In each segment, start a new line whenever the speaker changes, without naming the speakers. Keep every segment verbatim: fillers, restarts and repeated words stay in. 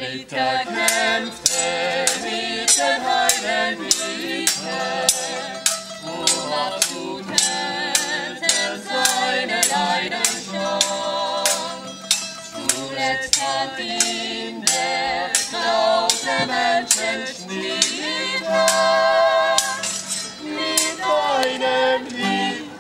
Ritter kämpfte mit den heilen Ritter, worauf zu töten seine Leidenschaft. Zuletzt hat ihn der traute Menschenschnitt mit einem Lied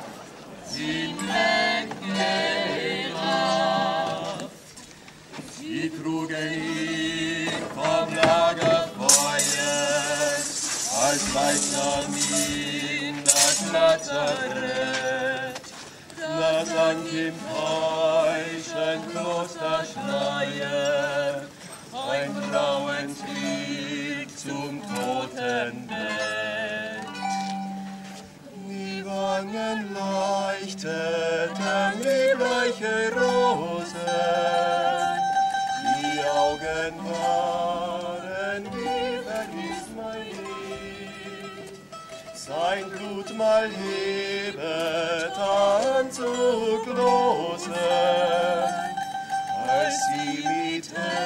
hinweggerafft. Sie trugen ihn vom Lagerfeuer als Leichnam in das Lazarett. Da sank im falschen Klosterschleier ein Trauerlied zum Totenbett. Die Wangen leuchteten wie bleiche Rosen, die Augen waren wie Vergissmeinnicht. Sein Blut mal hebet an zu Glosen, als sie mit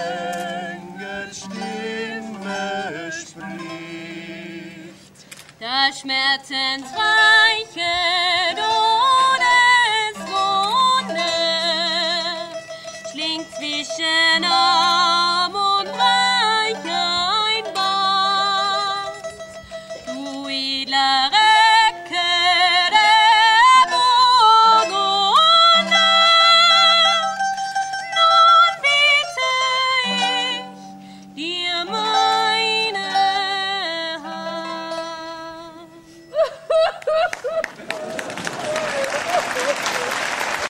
Engelstimme spricht.
Das schmerzensreiche